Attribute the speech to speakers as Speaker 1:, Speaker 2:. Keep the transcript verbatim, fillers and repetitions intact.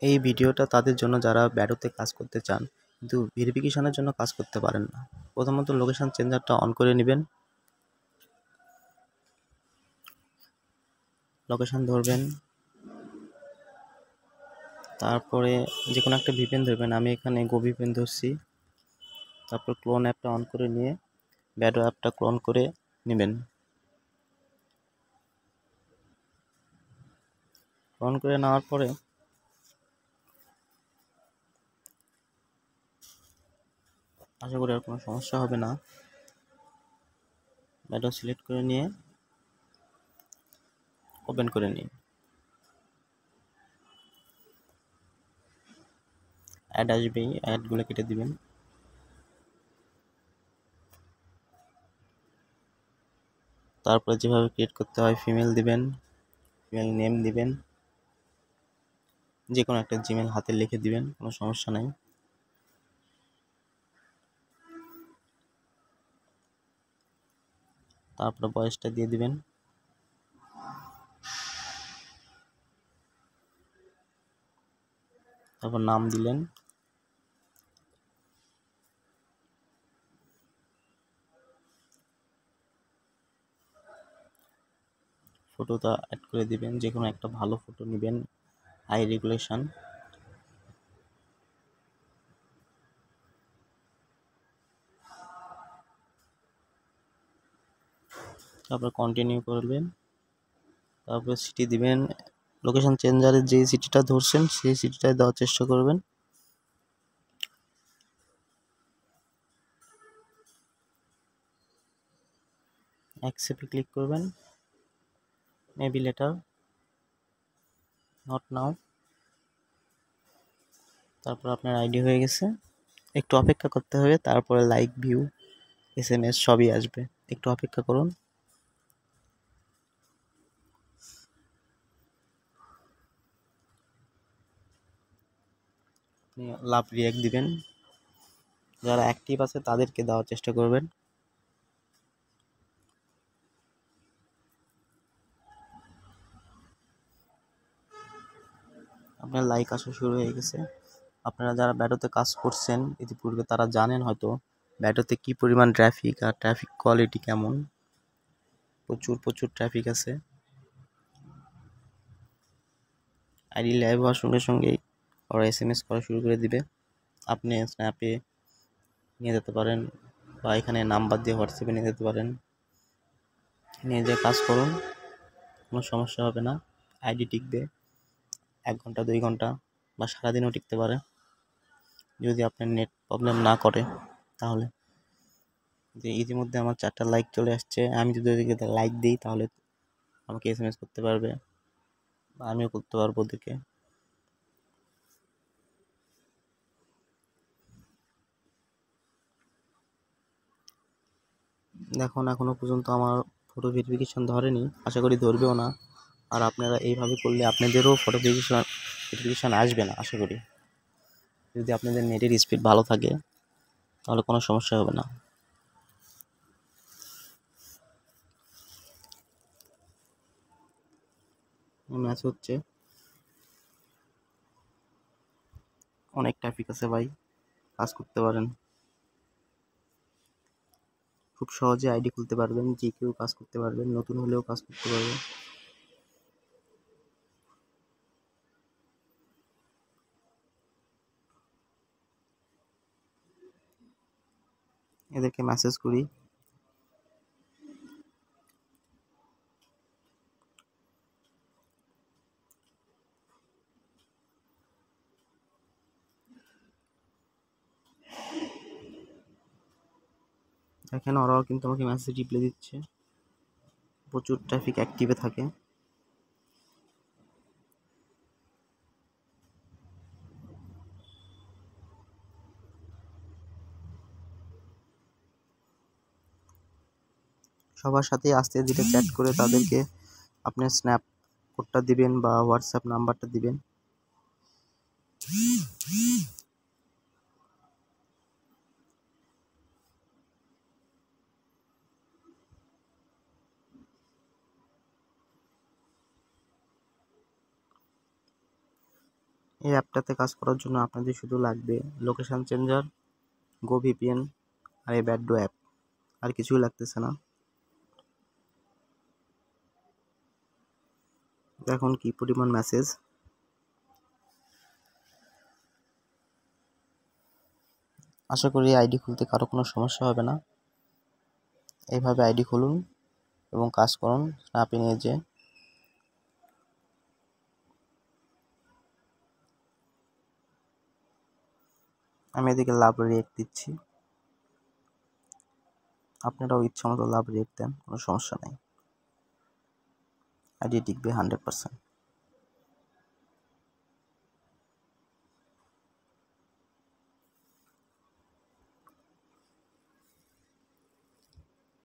Speaker 1: এই ভিডিওটা তাদের জন্য যারা ব্যাডোতে কাজ করতে চান কিন্তু ভেরিফিকেশনের জন্য কাজ করতে পারেন না। প্রথমত লোকেশন চেঞ্জারটা অন করে নেবেন। লোকেশন ধরবেন, তারপরে যে কোনো একটা ভিপিএন ধরবেন। আমি এখানে গো ভিপিএন ধরছি। তারপর ক্লোন অ্যাপটা অন করে নিয়ে ব্যাডো অ্যাপটা ক্লোন করে নেবেন। ক্লোন করে নেওয়ার পরে আশা করি আর কোনো সমস্যা হবে না। ব্যাডো সিলেক্ট করে নিয়ে ওপেন করে নিন। অ্যাড আসবেই, অ্যাডগুলো কেটে দিবেন। তারপরে যেভাবে ক্রিয়েট করতে হয় ফিমেল দিবেন, ফিমেল নেম দিবেন, যে কোনো একটা জিমেল হাতে লিখে দিবেন, কোনো সমস্যা নাই। তারপরে বয়সটা দিয়ে দিবেন। তারপর নাম দিলেন। ফটোটা অ্যাড করে দিবেন, যে কোনো একটা ভালো ফটো নেবেন, হাই রেগুলেশন। তারপর কন্টিনিউ করবেন। তারপর সিটি দিবেন। লোকেশন চেঞ্জারের যে সিটিটা ধরছেন সেই সিটিটাই দেওয়ার চেষ্টা করবেন। অ্যাকসেপ্টে ক্লিক করবেন। Maybe later, not now. তারপর আপনার আইডি হয়ে গেছে। একটু অপেক্ষা করতে হবে, তারপরে like, view, S M S সবই আসবে। একটু অপেক্ষা করুন। আপনি লাভ রিয়াক্ট দিবেন। যারা অ্যাক্টিভ আছে তাদেরকে দেওয়ার চেষ্টা করবেন। আপনার লাইক আসা শুরু হয়ে গেছে। আপনারা যারা ব্যাডোতে কাজ করছেন ইতিপূর্বে তারা জানেন হয়তো ব্যাডোতে কী পরিমাণ ট্রাফিক আর ট্রাফিক কোয়ালিটি কেমন। প্রচুর প্রচুর ট্রাফিক আছে। আইডি লাইভ হওয়ার সঙ্গে সঙ্গেই ওরা এস এম এস করা শুরু করে দিবে। আপনি স্ন্যাপে নিয়ে যেতে পারেন বা এখানে নাম্বার দিয়ে হোয়াটসঅ্যাপে নিয়ে যেতে পারেন। নিয়ে যে কাজ করুন, কোনো সমস্যা হবে না। আইডি টিকবে এক ঘন্টা, দুই ঘন্টা বা সারাদিনও টিকতে পারে, যদি আপনার নেট প্রবলেম না করে। তাহলে যে ইতিমধ্যে আমার চারটা লাইক চলে আসছে, আমি যদি ওদেরকে লাইক দিই তাহলে আমাকে এস এম এস করতে পারবে বা আমিও করতে পারবো ওদেরকে। দেখুন এখনো পর্যন্ত আমার ফটো ভেরিফিকেশন ধরেনি, আশা করি ধরবেও না। আর আপনারা এইভাবে করলে আপনাদেরও ফটো ভেরিফিকেশন ভেরিফিকেশান আসবে না আশা করি। যদি আপনাদের নেটের স্পিড ভালো থাকে তাহলে কোনো সমস্যা হবে না। ম্যাচ হচ্ছে, অনেক ট্রাফিক আছে ভাই, কাজ করতে পারেন। খুব সহজে আইডি খুলতে পারবেন, যে কেউ কাজ করতে পারবেন, নতুন হলেও কাজ করতে পারবেন। এদেরকে মেসেজ করি। দেখেন ওরাও কিন্তু আমাকে মেসেজ রিপ্লাই দিচ্ছে। প্রচুর ট্রাফিক অ্যাক্টিভে থাকে। সবার সাথে আস্তে ধীরে চ্যাট করে তাদেরকে আপনার স্ন্যাপ কোডটা দিবেন বা হোয়াটসঅ্যাপ নাম্বারটা দিবেন। এই অ্যাপটাতে কাজ করার জন্য আপনাদের শুধু লাগবে লোকেশান চেঞ্জার, গো ভিপিএন আর এই ব্যাডো অ্যাপ, আর কিছুই লাগতেছে না। দেখুন কি পরিমাণ মেসেজ। আশা করি আইডি খুলতে কারো কোনো সমস্যা হবে না। এইভাবে আইডি খুলুন এবং কাজ করুন স্ন্যাপে নিয়ে যেয়ে। আমি এদিকে লাভ রিয়েক্ট দিচ্ছি, আপনারাও ইচ্ছা মতো লাভ রিয়েক্ট দেন, কোনো সমস্যা নেই, আইডি টিকবে হান্ড্রেড পার্সেন্ট।